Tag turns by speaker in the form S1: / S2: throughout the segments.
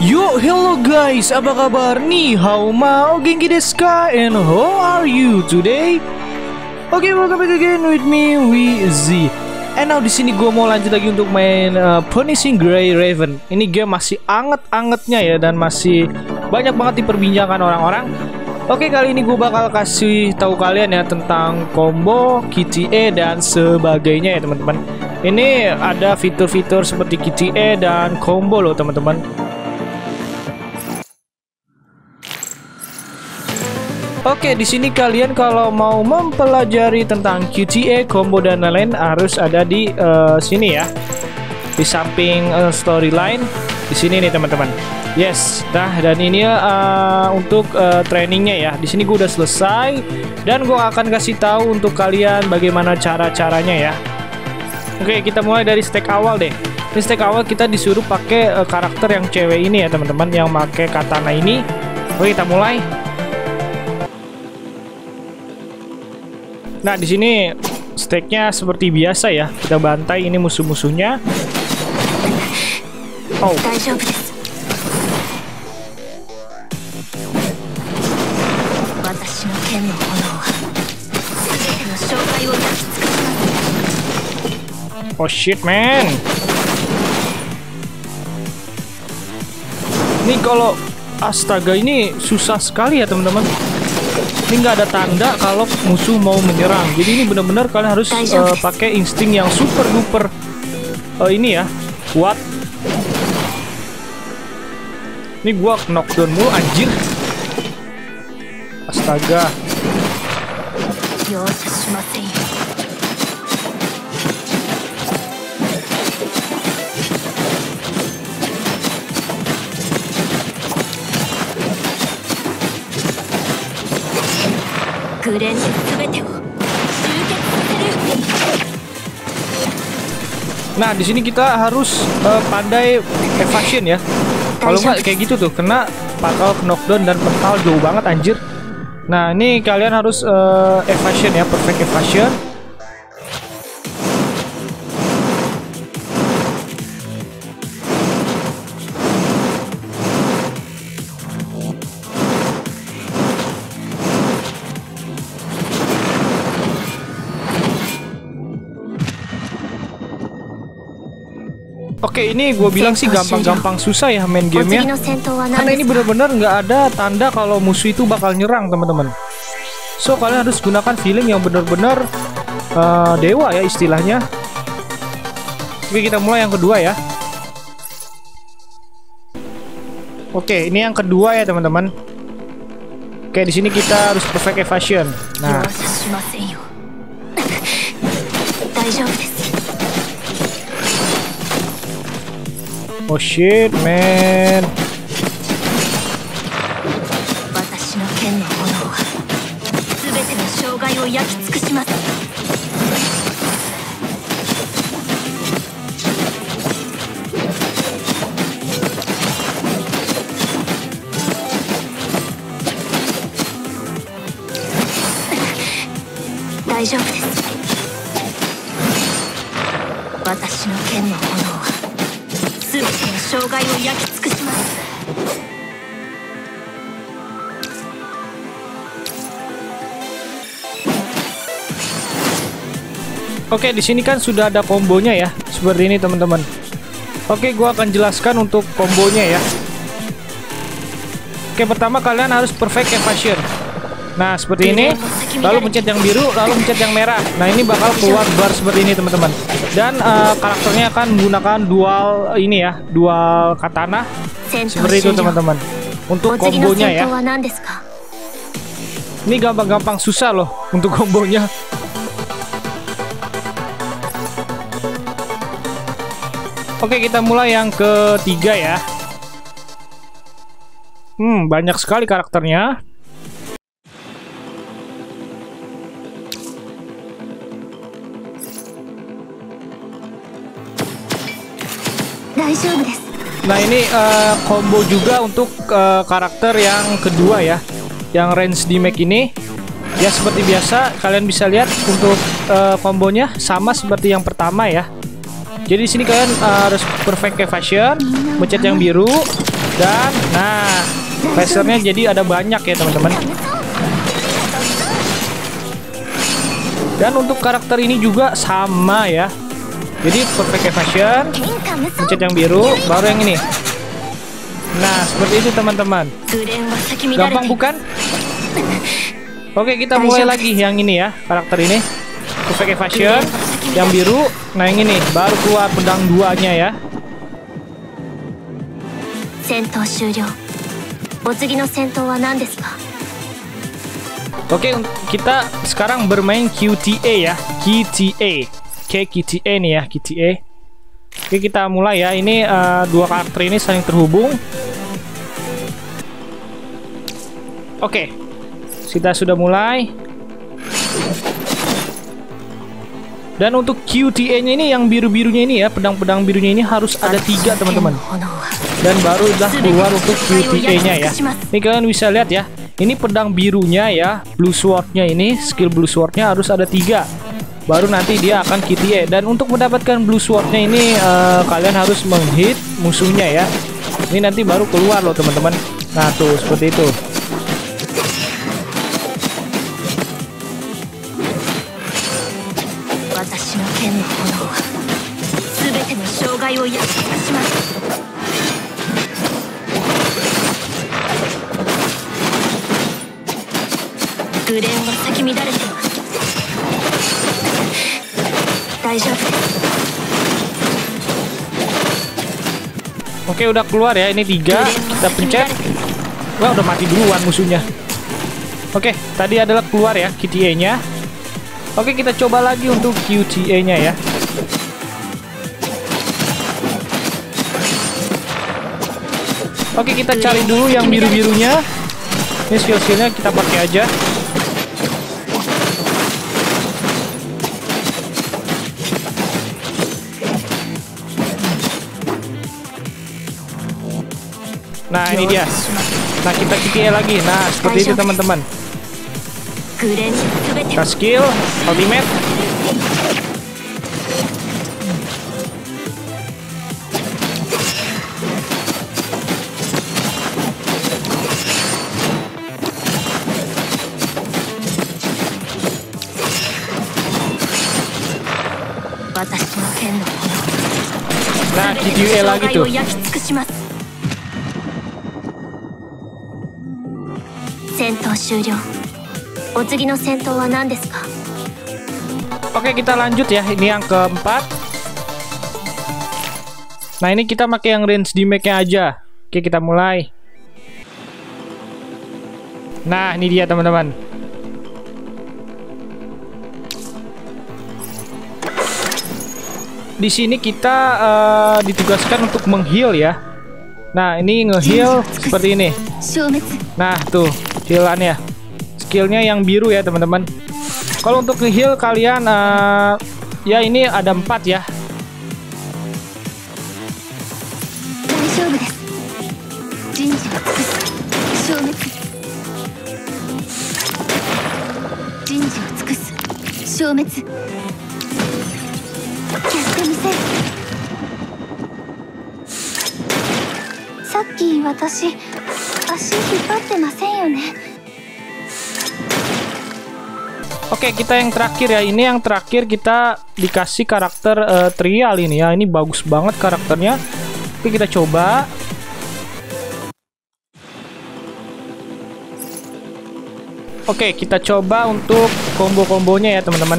S1: Yo, hello guys, apa kabar nih? How mau genki desu ka? And how are you today? Oke, welcome back again with me, Wizzy. And now di sini gue mau lanjut lagi untuk main Punishing Gray Raven. Ini game masih anget-angetnya ya, dan masih banyak banget diperbincangkan orang-orang. Oke, kali ini gue bakal kasih tahu kalian ya tentang combo, KTA dan sebagainya ya teman-teman. Ini ada fitur-fitur seperti KTA dan combo loh teman-teman. Oke, di sini kalian kalau mau mempelajari tentang QTA, combo dan lain-lain harus ada di sini ya. Di samping storyline di sini nih teman-teman. Yes, nah dan ini untuk trainingnya ya. Di sini gue udah selesai dan gue akan kasih tahu untuk kalian bagaimana cara-caranya ya. Oke, kita mulai dari stack awal deh. Di stack awal kita disuruh pakai karakter yang cewek ini ya teman-teman, yang pakai katana ini. Oke, kita mulai. Nah, di sini stacknya seperti biasa ya. Kita bantai ini musuh-musuhnya. Oh. Oh shit, man. Ini kalau astaga ini susah sekali ya teman-teman. Ini nggak ada tanda kalau musuh mau menyerang. Jadi ini benar-benar kalian harus pakai insting yang super duper ini ya, kuat. Ini gua knockdown mulu anjir. Astaga. Nah, di sini kita harus pandai evasion ya. Kalau nggak kayak gitu tuh kena bakal knockdown dan mental jauh banget anjir. Nah, ini kalian harus evasion ya, perfect evasion. Oke, ini gue bilang sih gampang-gampang susah ya main gamenya. Karena ini bener-bener nggak ada tanda kalau musuh itu bakal nyerang teman-teman. So kalian harus gunakan feeling yang bener-bener dewa ya istilahnya. Oke, kita mulai yang kedua ya. Oke, ini yang kedua ya teman-teman. Oke, di sini kita harus perfect evasion. Nah. Oh shit, man. Oke, di sini kan sudah ada kombonya ya, seperti ini teman-teman. Oke, gua akan jelaskan untuk kombonya ya. Oke, pertama kalian harus perfect evasion. Nah, seperti ini. Lalu pencet yang biru, lalu pencet yang merah. Nah, ini bakal keluar bar seperti ini teman-teman. Dan karakternya akan menggunakan dual ini ya, dual katana. Seperti itu teman-teman. Untuk kombonya ya. Ini gampang-gampang susah loh untuk kombonya. Oke, kita mulai yang ketiga ya. Banyak sekali karakternya. Nah, ini combo juga untuk karakter yang kedua ya, yang range damage ini. Ya seperti biasa, kalian bisa lihat untuk kombonya sama seperti yang pertama ya. Jadi di sini kalian harus perfect evasion, pencet yang biru, Dan nah, lasernya jadi ada banyak ya teman-teman. Dan untuk karakter ini juga sama ya. Jadi perfect evasion, pencet yang biru, baru yang ini. Nah, seperti itu teman-teman. Gampang bukan? Oke, kita mulai lagi yang ini ya, karakter ini. Perfect evasion, yang biru. Nah, yang ini baru keluar pedang duanya ya. Oke, kita sekarang bermain QTA ya. QTA. Oke, QTA nih ya, QTA. Oke, kita mulai ya. Ini dua karakter ini saling terhubung. Oke, kita sudah mulai. Dan untuk QTA-nya ini yang biru-birunya ini ya, pedang-pedang birunya ini harus ada 3 teman-teman. Dan baru udah keluar untuk QTA-nya ya. Ini kalian bisa lihat ya. Ini pedang birunya ya, blue sword-nya ini, skill blue sword-nya harus ada 3. Baru nanti dia akan QTA. Dan untuk mendapatkan blue sword-nya ini kalian harus menghit musuhnya ya. Ini nanti baru keluar loh teman-teman. Nah tuh seperti itu. Oke, udah keluar ya. Ini 3. Kita pencet. Wah, udah mati duluan musuhnya. Oke, tadi adalah keluar ya QTA-nya. Oke, kita coba lagi untuk QTA-nya ya. Oke, kita cari dulu yang biru-birunya. Ini skill-skillnya kita pakai aja. Nah, ini dia. Nah, kita QTA lagi. Nah, seperti itu teman-teman. Kita skill ultimate. Nah, QTA lagi tuh. Oke, kita lanjut ya. Ini yang keempat. Nah, ini kita pakai yang range damage-nya aja. Oke, kita mulai. Nah, ini dia teman-teman. Di sini kita ditugaskan untuk meng-heal ya. Nah, ini nge-heal seperti ini. Nah, tuh healannya. Skillnya yang biru ya teman-teman. Kalau untuk nge-heal kalian ya ini ada 4 ya. Oke, kita yang terakhir ya. Ini yang terakhir kita dikasih karakter trial ini ya. Ini bagus banget karakternya. Oke, kita coba. Oke, kita coba untuk combo-kombonya ya teman-teman.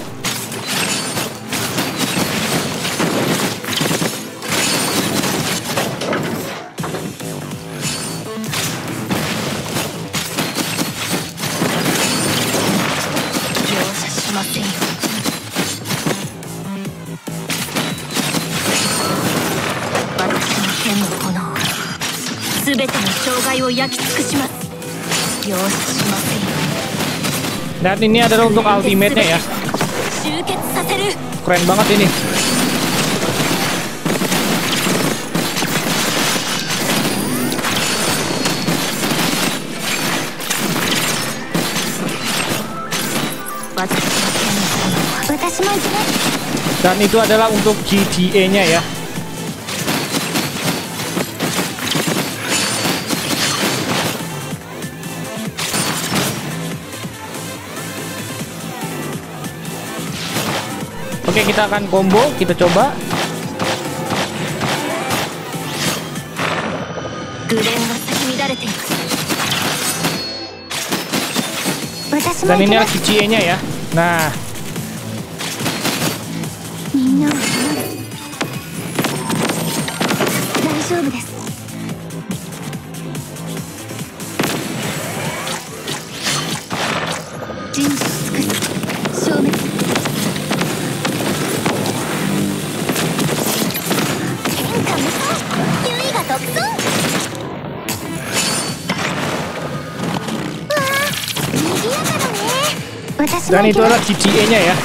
S1: Dan ini adalah untuk ultimate-nya ya. Keren banget ini. Dan itu adalah untuk GTA-nya ya. Oke, kita akan combo, kita coba. Dan ini adalah QCE-nya ya. Nah, dan itu adalah QCE-nya ya.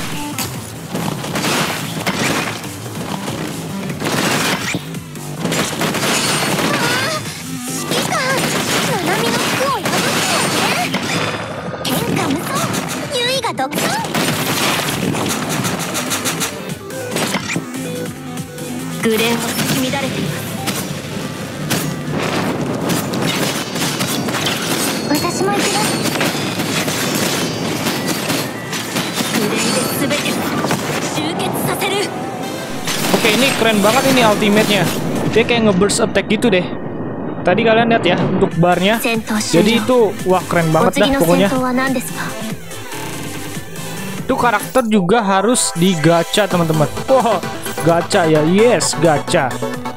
S1: Oke, ini keren banget ini ultimate-nya. Dia kayak nge-burst attack gitu deh. Tadi kalian lihat ya untuk barnya. Jadi itu wah keren banget dah pokoknya. Itu karakter juga harus digacha teman-teman. Wah, gacha ya. Yes, gacha.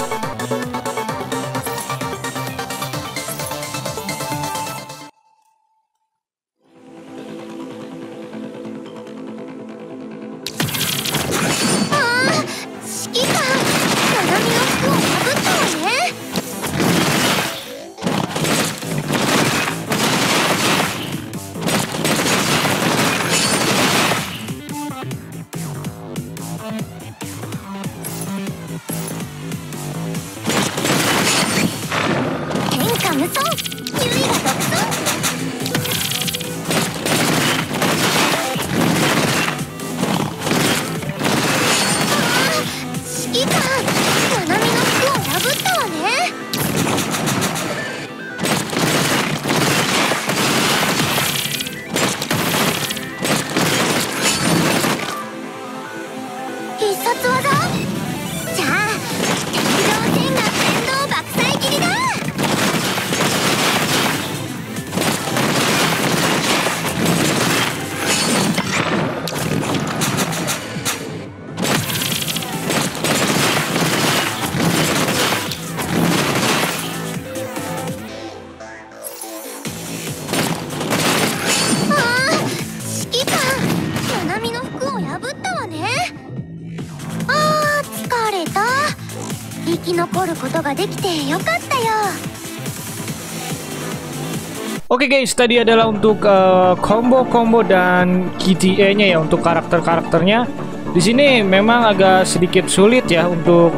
S1: Oke guys, tadi adalah untuk combo-combo dan QTE-nya ya untuk karakter-karakternya. Di sini memang agak sedikit sulit ya untuk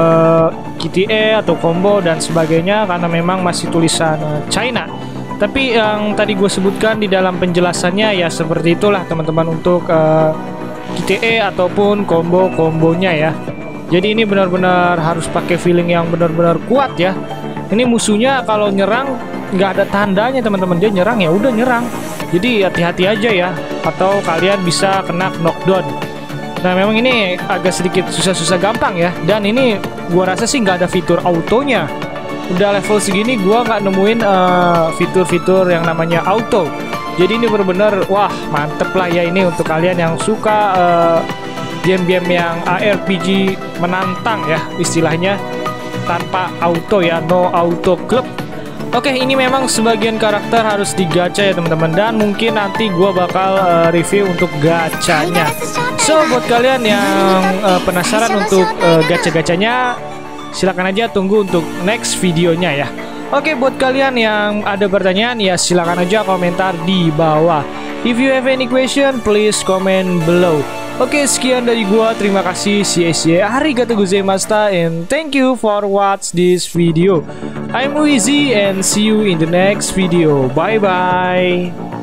S1: QTE atau combo dan sebagainya karena memang masih tulisan China. Tapi yang tadi gue sebutkan di dalam penjelasannya ya seperti itulah teman-teman untuk QTE ataupun combo-kombonya ya. Jadi ini benar-benar harus pakai feeling yang benar-benar kuat ya. Ini musuhnya kalau nyerang nggak ada tandanya teman-teman, dia nyerang ya udah nyerang. Jadi hati-hati aja ya, atau kalian bisa kena knockdown. Nah memang ini agak sedikit susah-susah gampang ya. Dan ini gua rasa sih nggak ada fitur autonya. Udah level segini gua nggak nemuin fitur-fitur yang namanya auto. Jadi ini benar-benar wah mantep lah ya ini untuk kalian yang suka game-game yang ARPG menantang ya istilahnya, tanpa auto ya, no auto club. Oke, ini memang sebagian karakter harus digacha ya teman-teman, dan mungkin nanti gua bakal review untuk gachanya. So buat kalian yang penasaran untuk gacha-gachanya, silakan aja tunggu untuk next videonya ya. Oke, buat kalian yang ada pertanyaan ya silakan aja komentar di bawah. If you have any question, please comment below. Oke, sekian dari gua. Terima kasih. Arigatou gozaimashita and thank you for watch this video. I'm Wheezy and see you in the next video. Bye bye.